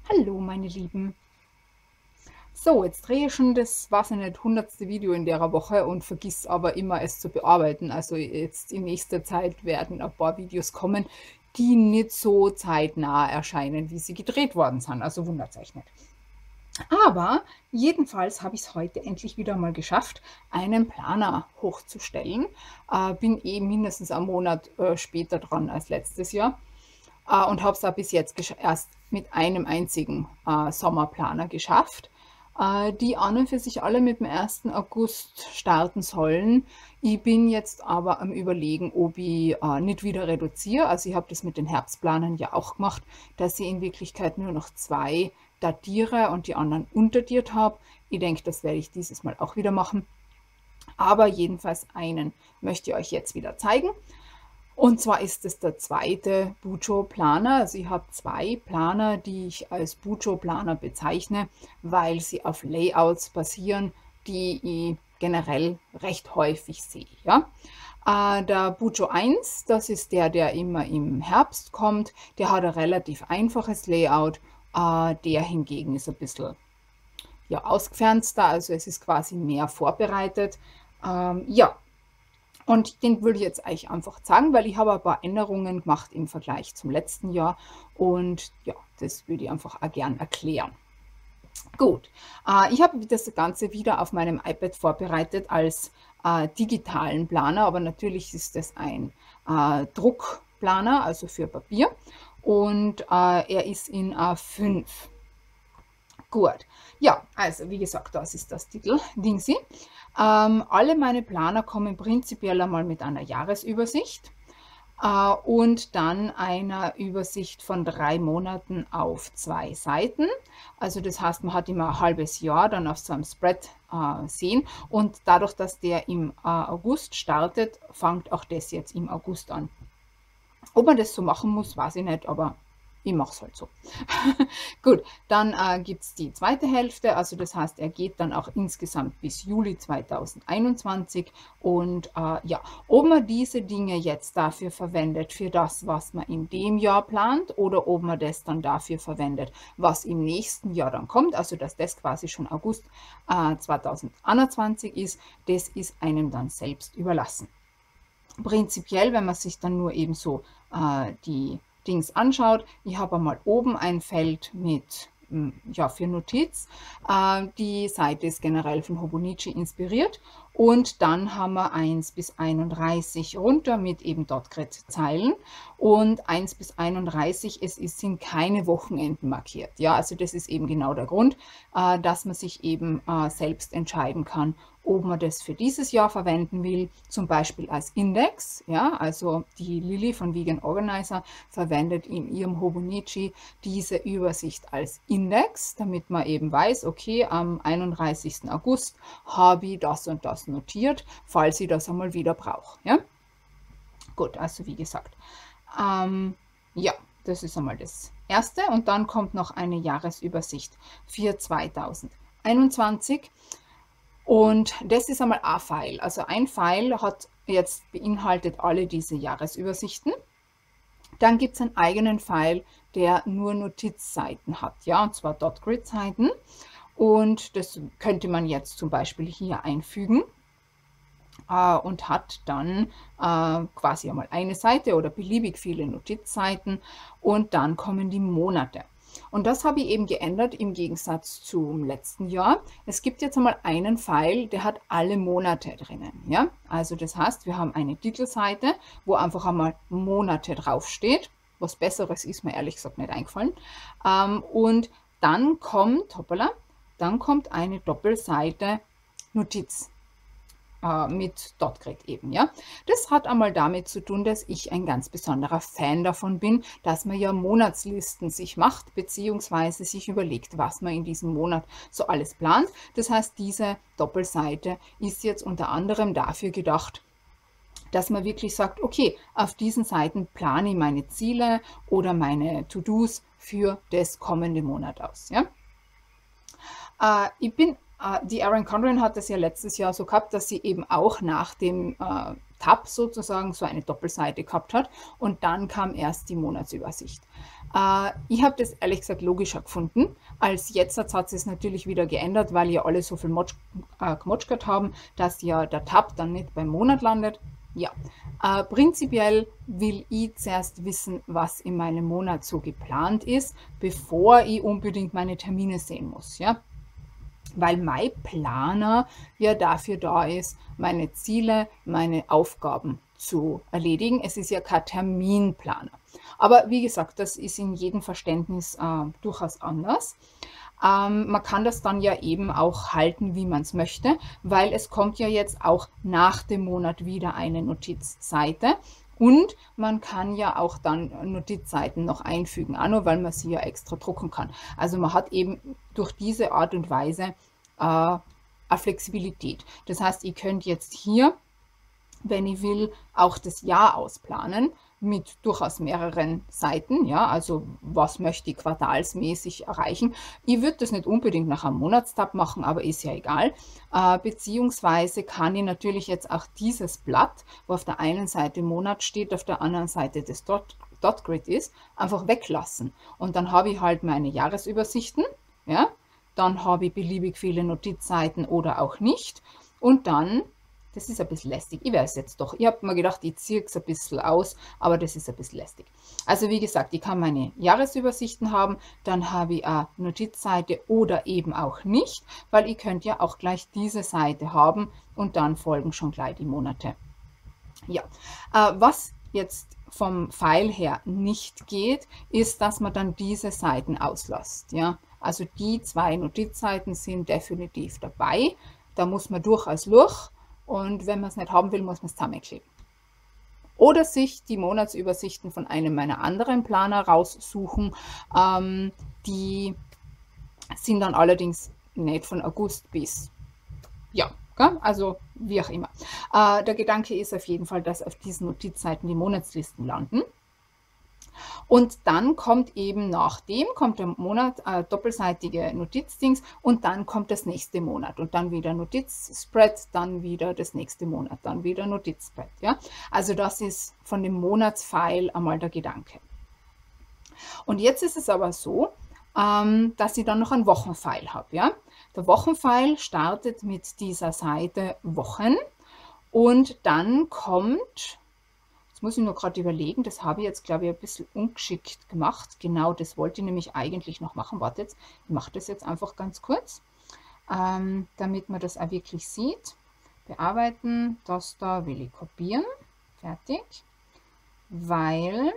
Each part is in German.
Hallo meine Lieben. So, jetzt drehe ich schon das, weiß ich nicht, 100. Video in der Woche und vergiss aber immer es zu bearbeiten. Also jetzt in nächster Zeit werden ein paar Videos kommen, die nicht so zeitnah erscheinen, wie sie gedreht worden sind. Also wundert euch nicht. Aber jedenfalls habe ich es heute endlich wieder mal geschafft, einen Planer hochzustellen. Bin mindestens einen Monat später dran als letztes Jahr. Und habe es auch bis jetzt erst mit einem einzigen Sommerplaner geschafft, die an und für sich alle mit dem 1. August starten sollen. Ich bin jetzt aber am Überlegen, ob ich nicht wieder reduziere. Also ich habe das mit den Herbstplanern ja auch gemacht, dass ich in Wirklichkeit nur noch 2 datiere und die anderen unterdatiert habe. Ich denke, das werde ich dieses Mal auch wieder machen. Aber jedenfalls einen möchte ich euch jetzt wieder zeigen. Und zwar ist es der zweite Bujo-Planer. Also ich habe 2 Planer, die ich als Bujo-Planer bezeichne, weil sie auf Layouts basieren, die ich generell recht häufig sehe. Ja? Der Bujo 1, das ist der immer im Herbst kommt. Der hat ein relativ einfaches Layout. Der hingegen ist ein bisschen ja, ausgefernster, also es ist quasi mehr vorbereitet. Ja, und den würde ich jetzt euch einfach zeigen, weil ich habe ein paar Änderungen gemacht im Vergleich zum letzten Jahr. Und ja, das würde ich einfach auch gern erklären. Gut, ich habe das Ganze wieder auf meinem iPad vorbereitet als digitalen Planer, aber natürlich ist das ein Druckplaner, also für Papier. Und er ist in A5. Gut, ja, also wie gesagt, das ist das Titel-Dingsi. Alle meine Planer kommen prinzipiell einmal mit einer Jahresübersicht und dann einer Übersicht von 3 Monaten auf 2 Seiten. Also das heißt, man hat immer ein halbes Jahr dann auf so einem Spread sehen und dadurch, dass der im August startet, fängt auch das jetzt im August an. Ob man das so machen muss, weiß ich nicht, aber ich mache es halt so. Gut, dann gibt es die zweite Hälfte, also das heißt, er geht dann auch insgesamt bis Juli 2021 und ja, ob man diese Dinge jetzt dafür verwendet, für das, was man in dem Jahr plant oder ob man das dann dafür verwendet, was im nächsten Jahr dann kommt, also dass das quasi schon August 2021 ist, das ist einem dann selbst überlassen. Prinzipiell, wenn man sich dann nur eben so die Dings anschaut, ich habe einmal oben ein Feld mit ja, für Notiz. Die Seite ist generell von Hobonichi inspiriert und dann haben wir 1 bis 31 runter mit eben Dotgrid-Zeilen und 1 bis 31, sind keine Wochenenden markiert. Ja, also das ist eben genau der Grund, dass man sich eben selbst entscheiden kann, ob man das für dieses Jahr verwenden will, zum Beispiel als Index. Ja, also die Lilly von Vegan Organizer verwendet in ihrem Hobonichi diese Übersicht als Index, damit man eben weiß, okay, am 31. August habe ich das und das notiert, falls ich das einmal wieder brauche. Ja? Gut, also wie gesagt, ja, das ist einmal das Erste. Und dann kommt noch eine Jahresübersicht für 2021. Und das ist einmal ein File. Also ein File hat jetzt beinhaltet alle diese Jahresübersichten. Dann gibt es einen eigenen File, der nur Notizseiten hat, ja, und zwar Dotgrid-Seiten. Und das könnte man jetzt zum Beispiel hier einfügen und hat dann quasi einmal eine Seite oder beliebig viele Notizseiten und dann kommen die Monate. Und das habe ich eben geändert im Gegensatz zum letzten Jahr. Es gibt jetzt einmal einen Pfeil, der hat alle Monate drinnen. Ja? Also das heißt, wir haben eine Titelseite, wo einfach einmal Monate draufsteht. Was Besseres ist mir ehrlich gesagt nicht eingefallen. Und dann kommt, hoppala, dann kommt eine Doppelseite Notiz mit Dotgrid eben, ja. Das hat einmal damit zu tun, dass ich ein ganz besonderer Fan davon bin, dass man ja Monatslisten sich macht, beziehungsweise sich überlegt, was man in diesem Monat so alles plant. Das heißt, diese Doppelseite ist jetzt unter anderem dafür gedacht, dass man wirklich sagt, okay, auf diesen Seiten plane ich meine Ziele oder meine To-Dos für das kommende Monat aus, ja. Die Erin Condren hat das ja letztes Jahr so gehabt, dass sie eben auch nach dem Tab sozusagen so eine Doppelseite gehabt hat und dann kam erst die Monatsübersicht. Ich habe das ehrlich gesagt logischer gefunden. Als jetzt hat es natürlich wieder geändert, weil ja alle so viel gemotschert haben, dass ja der Tab dann nicht beim Monat landet. Ja, prinzipiell will ich zuerst wissen, was in meinem Monat so geplant ist, bevor ich unbedingt meine Termine sehen muss. Ja? Weil mein Planer ja dafür da ist, meine Ziele, meine Aufgaben zu erledigen. Es ist ja kein Terminplaner. Aber wie gesagt, das ist in jedem Verständnis durchaus anders. Man kann das dann ja eben auch halten, wie man es möchte, weil es kommt ja jetzt auch nach dem Monat wieder eine Notizseite. Und man kann ja auch dann Notizseiten noch einfügen, auch nur weil man sie ja extra drucken kann. Also man hat eben durch diese Art und Weise eine Flexibilität. Das heißt, ihr könnt jetzt hier, wenn ich will, auch das Jahr ausplanen mit durchaus mehreren Seiten. Ja, also was möchte ich quartalsmäßig erreichen. Ich würde das nicht unbedingt nach einem Monatstab machen, aber ist ja egal. Beziehungsweise kann ich natürlich jetzt auch dieses Blatt, wo auf der einen Seite Monat steht, auf der anderen Seite das Dot-Grid ist, einfach weglassen. Und dann habe ich halt meine Jahresübersichten. Ja, dann habe ich beliebig viele Notizseiten oder auch nicht. Und dann, das ist ein bisschen lästig, ich weiß jetzt doch, ich habe mir gedacht, ich ziehe es ein bisschen aus, aber das ist ein bisschen lästig. Also wie gesagt, ich kann meine Jahresübersichten haben, dann habe ich eine Notizseite oder eben auch nicht, weil ich könnte ja auch gleich diese Seite haben und dann folgen schon gleich die Monate. Ja, was jetzt vom Pfeil her nicht geht, ist, dass man dann diese Seiten auslässt. Ja? Also die 2 Notizseiten sind definitiv dabei. Da muss man durchaus durch und wenn man es nicht haben will, muss man es zusammenkleben. Oder sich die Monatsübersichten von einem meiner anderen Planer raussuchen. Die sind dann allerdings nicht von August bis, ja, also wie auch immer. Der Gedanke ist auf jeden Fall, dass auf diesen Notizseiten die Monatslisten landen. Und dann kommt eben nach dem, kommt der Monat, doppelseitige Notizdings und dann kommt das nächste Monat und dann wieder Notizspread, dann wieder das nächste Monat, dann wieder Notizspread. Ja? Also das ist von dem Monatspfeil einmal der Gedanke. Und jetzt ist es aber so, dass ich dann noch einen Wochenpfeil habe. Ja? Der Wochenpfeil startet mit dieser Seite Wochen und dann kommt, jetzt muss ich nur gerade überlegen, das habe ich jetzt, glaube ich, ein bisschen ungeschickt gemacht. Genau, das wollte ich nämlich eigentlich noch machen. Warte jetzt, ich mache das jetzt einfach ganz kurz, damit man das auch wirklich sieht. Bearbeiten, das da will ich kopieren. Fertig. Weil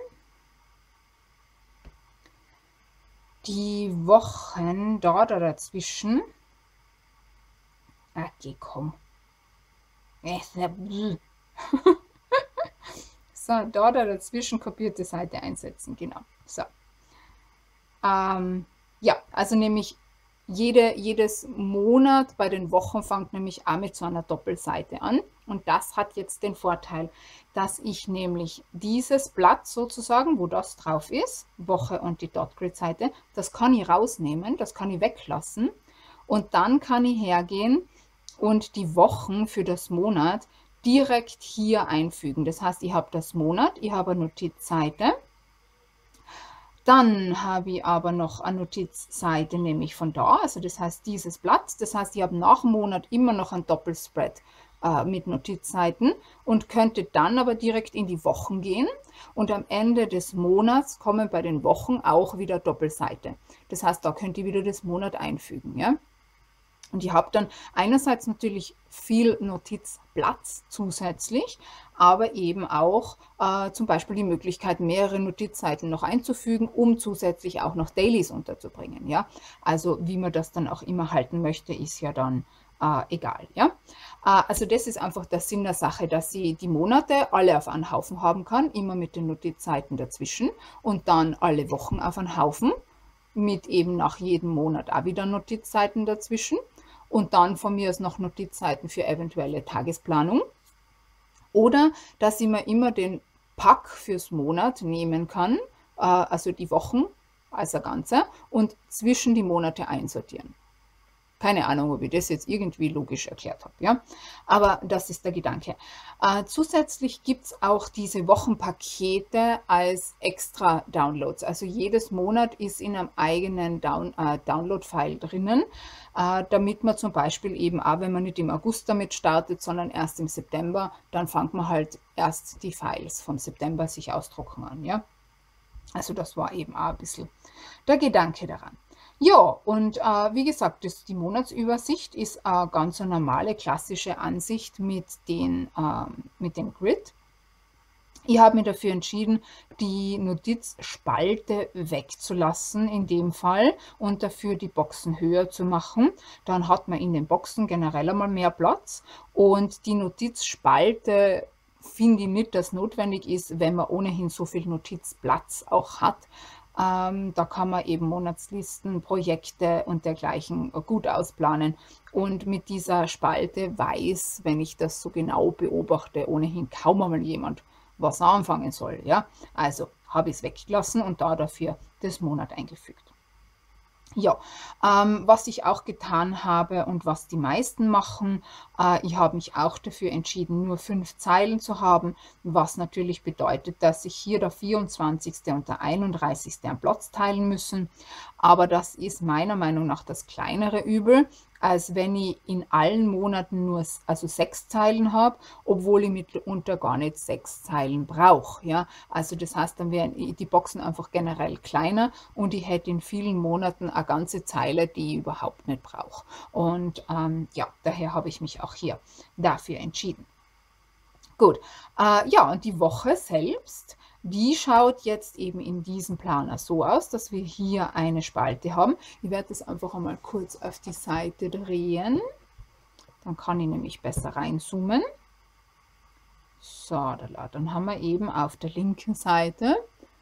die Wochen da dazwischen, okay, komm. So, da dazwischen kopierte Seite einsetzen, genau. So. Ja, also nämlich jedes Monat bei den Wochen fängt nämlich auch mit so einer Doppelseite an. Und das hat jetzt den Vorteil, dass ich nämlich dieses Blatt sozusagen, wo das drauf ist, Woche und die Dot-Grid-Seite, das kann ich rausnehmen, das kann ich weglassen. Und dann kann ich hergehen und die Wochen für das Monat direkt hier einfügen. Das heißt, ich habe das Monat, ich habe eine Notizseite. Dann habe ich aber noch eine Notizseite, nämlich von da, also das heißt dieses Blatt. Das heißt, ich habe nach dem Monat immer noch ein Doppelspread mit Notizseiten und könnte dann aber direkt in die Wochen gehen. Und am Ende des Monats kommen bei den Wochen auch wieder Doppelseite. Das heißt, da könnt ihr wieder das Monat einfügen. Ja? Und ich habe dann einerseits natürlich viel Notizplatz zusätzlich, aber eben auch zum Beispiel die Möglichkeit, mehrere Notizseiten noch einzufügen, um zusätzlich auch noch Dailies unterzubringen. Ja? Also wie man das dann auch immer halten möchte, ist ja dann egal. Ja? Also das ist einfach der Sinn der Sache, dass sie die Monate alle auf einen Haufen haben kann, immer mit den Notizseiten dazwischen und dann alle Wochen auf einen Haufen, mit eben nach jedem Monat auch wieder Notizseiten dazwischen. Und dann von mir aus noch Notizseiten für eventuelle Tagesplanung. Oder dass ich mir immer den Pack fürs Monat nehmen kann, also die Wochen als ein Ganzer, und zwischen die Monate einsortieren. Keine Ahnung, ob ich das jetzt irgendwie logisch erklärt habe, ja. Aber das ist der Gedanke. Zusätzlich gibt es auch diese Wochenpakete als extra Downloads. Also jedes Monat ist in einem eigenen Download-File drinnen, damit man zum Beispiel eben auch, wenn man nicht im August damit startet, sondern erst im September, dann fängt man halt erst die Files vom September sich ausdrucken an, ja. Also das war eben auch ein bisschen der Gedanke daran. Ja, und wie gesagt, die Monatsübersicht ist eine ganz normale, klassische Ansicht mit dem Grid. Ich habe mich dafür entschieden, die Notizspalte wegzulassen in dem Fall und dafür die Boxen höher zu machen. Dann hat man in den Boxen generell einmal mehr Platz und die Notizspalte finde ich nicht, dass notwendig ist, wenn man ohnehin so viel Notizplatz auch hat. Da kann man eben Monatslisten, Projekte und dergleichen gut ausplanen. Und mit dieser Spalte weiß, wenn ich das so genau beobachte, ohnehin kaum einmal jemand, was er anfangen soll. Ja? Also habe ich es weggelassen und dafür das Monat eingefügt. Ja, was ich auch getan habe und was die meisten machen, ich habe mich auch dafür entschieden, nur 5 Zeilen zu haben, was natürlich bedeutet, dass sich hier der 24. und der 31. am Platz teilen müssen. Aber das ist meiner Meinung nach das kleinere Übel, als wenn ich in allen Monaten nur 6 Zeilen habe, obwohl ich mitunter gar nicht 6 Zeilen brauche. Ja? Also das heißt, dann wären die Boxen einfach generell kleiner und ich hätte in vielen Monaten eine ganze Zeile, die ich überhaupt nicht brauche. Und ja, daher habe ich mich auch hier dafür entschieden. Gut, ja, und die Woche selbst, die schaut jetzt eben in diesem Planer so aus, dass wir hier eine Spalte haben. Ich werde das einfach einmal kurz auf die Seite drehen. Dann kann ich nämlich besser reinzoomen. So, dann haben wir eben auf der linken Seite,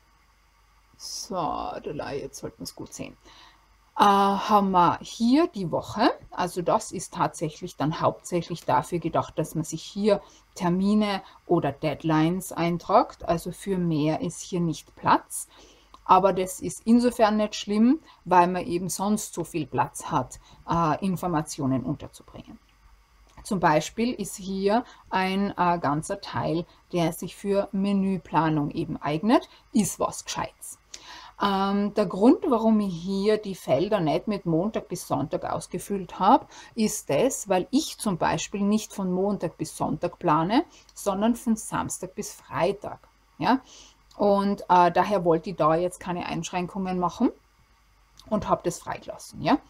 so, jetzt sollten wir es gut sehen, haben wir hier die Woche. Also das ist tatsächlich dann hauptsächlich dafür gedacht, dass man sich hier Termine oder Deadlines eintragt. Also für mehr ist hier nicht Platz. Aber das ist insofern nicht schlimm, weil man eben sonst so viel Platz hat, Informationen unterzubringen. Zum Beispiel ist hier ein ganzer Teil, der sich für Menüplanung eben eignet, ist was Gescheites. Der Grund, warum ich hier die Felder nicht mit Montag bis Sonntag ausgefüllt habe, ist das, weil ich zum Beispiel nicht von Montag bis Sonntag plane, sondern von Samstag bis Freitag. Ja? Und daher wollte ich da jetzt keine Einschränkungen machen und habe das freigelassen. Ja?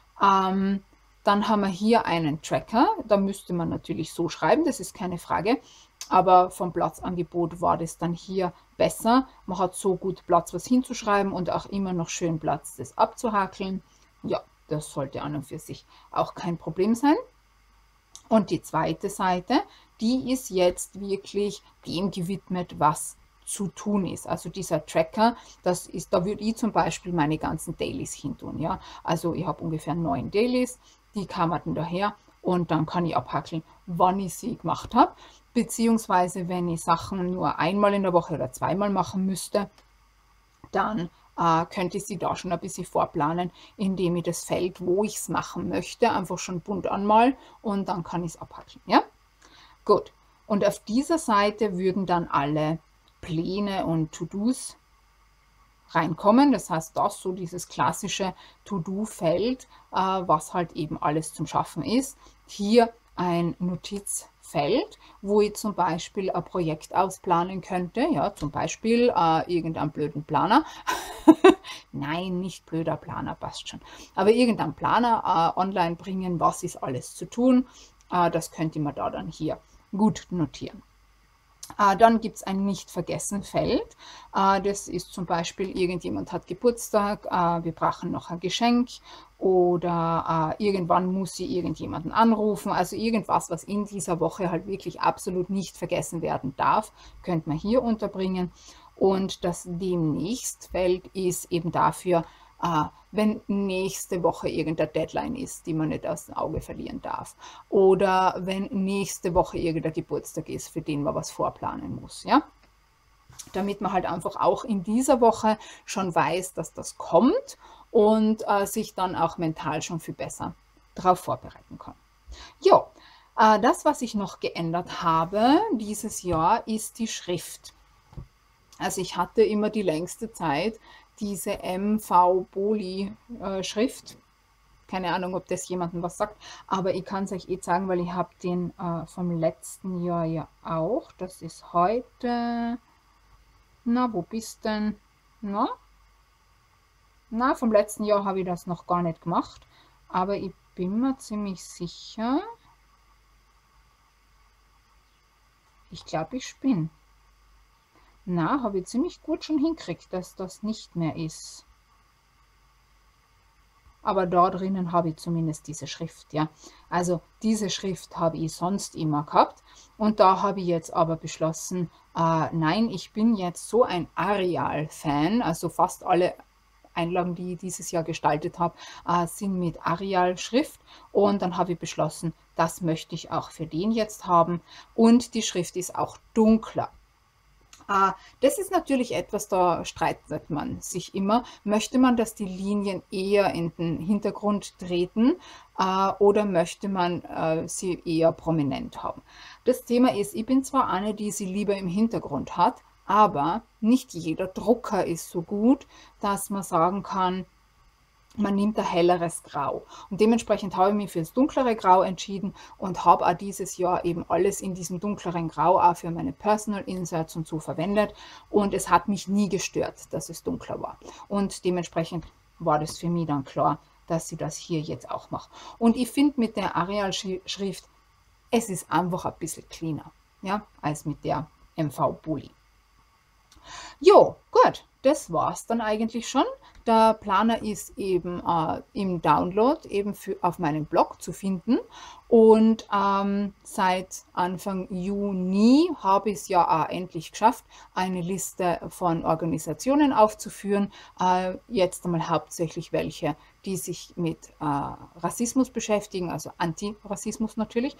Dann haben wir hier einen Tracker, da müsste man natürlich so schreiben, das ist keine Frage, aber vom Platzangebot war das dann hier besser. Man hat so gut Platz, was hinzuschreiben und auch immer noch schön Platz, das abzuhakeln. Ja, das sollte an und für sich auch kein Problem sein. Und die zweite Seite, die ist jetzt wirklich dem gewidmet, was zu tun ist. Also dieser Tracker, da würde ich zum Beispiel meine ganzen Dailies hin tun. Ja? Also ich habe ungefähr 9 Dailies, die kamen daher und dann kann ich abhackeln, wann ich sie gemacht habe. Beziehungsweise wenn ich Sachen nur einmal in der Woche oder zweimal machen müsste, dann könnte ich sie da schon ein bisschen vorplanen, indem ich das Feld, wo ich es machen möchte, einfach schon bunt anmal und dann kann ich es abhackeln. Ja? Gut. Und auf dieser Seite würden dann alle Pläne und To-Dos reinkommen. Das heißt, das so dieses klassische To-Do-Feld, was halt eben alles zum Schaffen ist. Hier ein Notizfeld, wo ich zum Beispiel ein Projekt ausplanen könnte. Ja, zum Beispiel irgendeinen blöden Planer. Nein, nicht blöder Planer, passt schon. Aber irgendeinen Planer online bringen, was ist alles zu tun. Das könnte man da dann hier gut notieren. Dann gibt es ein Nicht-Vergessen-Feld. Das ist zum Beispiel, irgendjemand hat Geburtstag, wir brauchen noch ein Geschenk oder irgendwann muss sie irgendjemanden anrufen. Also irgendwas, was in dieser Woche halt wirklich absolut nicht vergessen werden darf, könnte man hier unterbringen. Und das Demnächst-Feld ist eben dafür, wenn nächste Woche irgendeine Deadline ist, die man nicht aus dem Auge verlieren darf. Oder wenn nächste Woche irgendein Geburtstag ist, für den man was vorplanen muss. Ja? Damit man halt einfach auch in dieser Woche schon weiß, dass das kommt und sich dann auch mental schon viel besser darauf vorbereiten kann. Ja, das, was ich noch geändert habe dieses Jahr, ist die Schrift. Also ich hatte immer die längste Zeit diese MV Boli Schrift. Keine Ahnung, ob das jemandem was sagt, aber ich kann es euch sagen, weil ich habe den vom letzten Jahr ja auch. Das ist heute, na, wo bist denn? Na, vom letzten Jahr habe ich das noch gar nicht gemacht, aber ich bin mir ziemlich sicher, ich glaube, ich spinne. Na, habe ich ziemlich gut schon hingekriegt, dass das nicht mehr ist. Aber da drinnen habe ich zumindest diese Schrift, ja. Also diese Schrift habe ich sonst immer gehabt und da habe ich jetzt aber beschlossen, nein, ich bin jetzt so ein Arial-Fan, also fast alle Einlagen, die ich dieses Jahr gestaltet habe, sind mit Arial-Schrift und dann habe ich beschlossen, das möchte ich auch für den jetzt haben und die Schrift ist auch dunkler. Das ist natürlich etwas, da streitet man sich immer. Möchte man, dass die Linien eher in den Hintergrund treten oder möchte man sie eher prominent haben? Das Thema ist, ich bin zwar eine, die sie lieber im Hintergrund hat, aber nicht jeder Drucker ist so gut, dass man sagen kann, man nimmt ein helleres Grau. Und dementsprechend habe ich mich für das dunklere Grau entschieden und habe auch dieses Jahr eben alles in diesem dunkleren Grau auch für meine Personal Inserts und so verwendet. Und es hat mich nie gestört, dass es dunkler war. Und dementsprechend war das für mich dann klar, dass ich das hier jetzt auch mache. Und ich finde mit der Arial-Schrift, es ist einfach ein bisschen cleaner, ja, als mit der MV Bulli. Jo, gut, das war's dann eigentlich schon. Der Planer ist eben im Download eben auf meinem Blog zu finden und seit Anfang Juni habe ich es ja auch endlich geschafft, eine Liste von Organisationen aufzuführen. Jetzt einmal hauptsächlich welche, die sich mit Rassismus beschäftigen, also Antirassismus natürlich.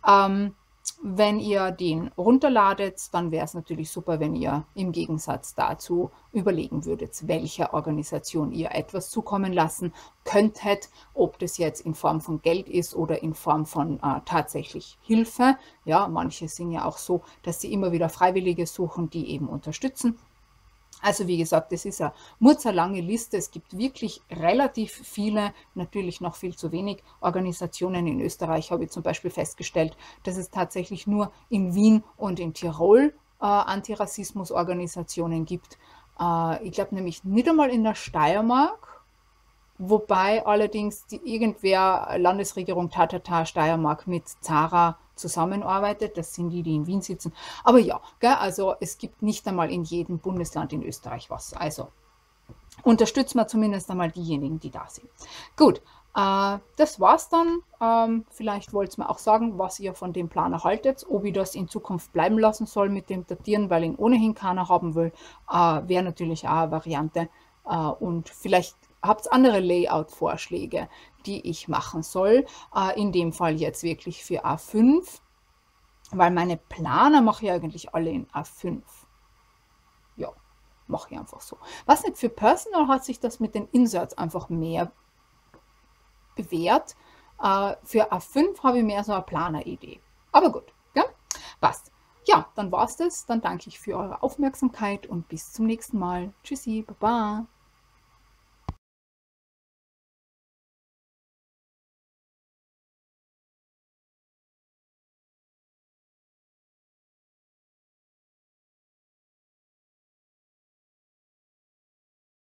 Wenn ihr den runterladet, dann wäre es natürlich super, wenn ihr im Gegensatz dazu überlegen würdet, welcher Organisation ihr etwas zukommen lassen könntet, ob das jetzt in Form von Geld ist oder in Form von tatsächlich Hilfe. Ja, manche sind ja auch so, dass sie immer wieder Freiwillige suchen, die eben unterstützen. Also wie gesagt, es ist eine mutzerlange Liste. Es gibt wirklich relativ viele, natürlich noch viel zu wenig Organisationen. In Österreich habe ich zum Beispiel festgestellt, dass es tatsächlich nur in Wien und in Tirol Antirassismus-Organisationen gibt. Ich glaube nämlich nicht einmal in der Steiermark, wobei allerdings irgendwer Landesregierung Steiermark mit Zara zusammenarbeitet. Das sind die, die in Wien sitzen. Aber ja, gell, also es gibt nicht einmal in jedem Bundesland in Österreich was. Also unterstützt man zumindest einmal diejenigen, die da sind. Gut, das war's dann. Vielleicht wollt ihr mir auch sagen, was ihr von dem Planer haltet, ob ich das in Zukunft bleiben lassen soll mit dem Datieren, weil ihn ohnehin keiner haben will. Wäre natürlich auch eine Variante. Und vielleicht habt ihr andere Layout-Vorschläge, die ich machen soll. In dem Fall jetzt wirklich für A5, weil meine Planer mache ich eigentlich alle in A5. Ja, mache ich einfach so. Was nicht, für Personal hat sich das mit den Inserts einfach mehr bewährt. Für A5 habe ich mehr so eine Planer-Idee. Aber gut, ja, passt. Ja, dann war's das. Dann danke ich für eure Aufmerksamkeit und bis zum nächsten Mal. Tschüssi, baba.